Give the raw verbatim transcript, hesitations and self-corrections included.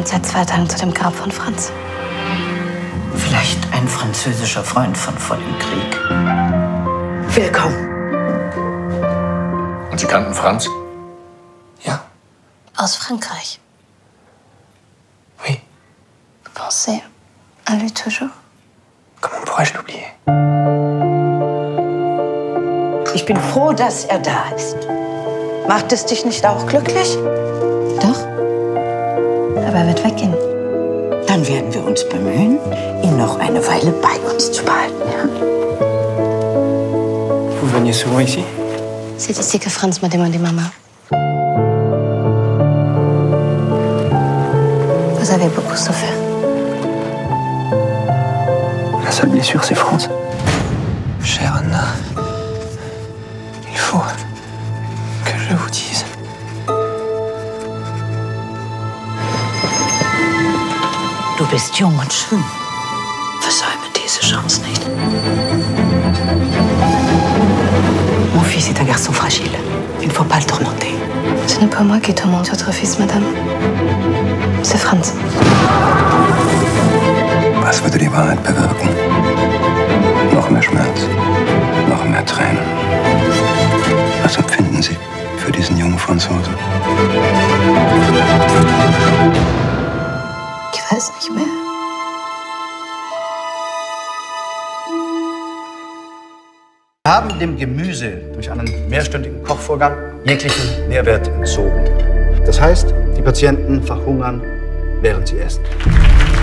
kommt seit zwei Tagen zu dem Grab von Franz. Vielleicht ein französischer Freund von vor dem Krieg. Willkommen. Und Sie kannten Franz? Ja. Aus Frankreich. Oui. Pensez à lui toujours. Comment pourrais-je l'oublier? Ich bin froh, dass er da ist. Macht es dich nicht auch glücklich? Doch. Aber er wird weggehen. Dann werden wir uns bemühen, ihn noch eine Weile bei uns zu behalten. Ja? Vous veniez souvent ici? C'est ici que Franz m'a demandé maman. Vous avez beaucoup souffert. La seule blessure, c'est Franz. Chère Anna, il faut que je vous dise. Du bist jung und schön. Versäume diese Chance nicht. Mon fils est un garçon fragile. Il ne faut pas le tourmenter. Ce n'est pas moi qui tourmente votre fils, madame. C'est Franz. Was würde die Wahrheit bewirken? Noch mehr Schmerz, noch mehr Tränen. Was empfinden Sie für diesen jungen Franzosen? Ich weiß nicht mehr. Wir haben dem Gemüse durch einen mehrstündigen Kochvorgang jeglichen Nährwert entzogen. Das heißt, die Patienten verhungern, während sie essen.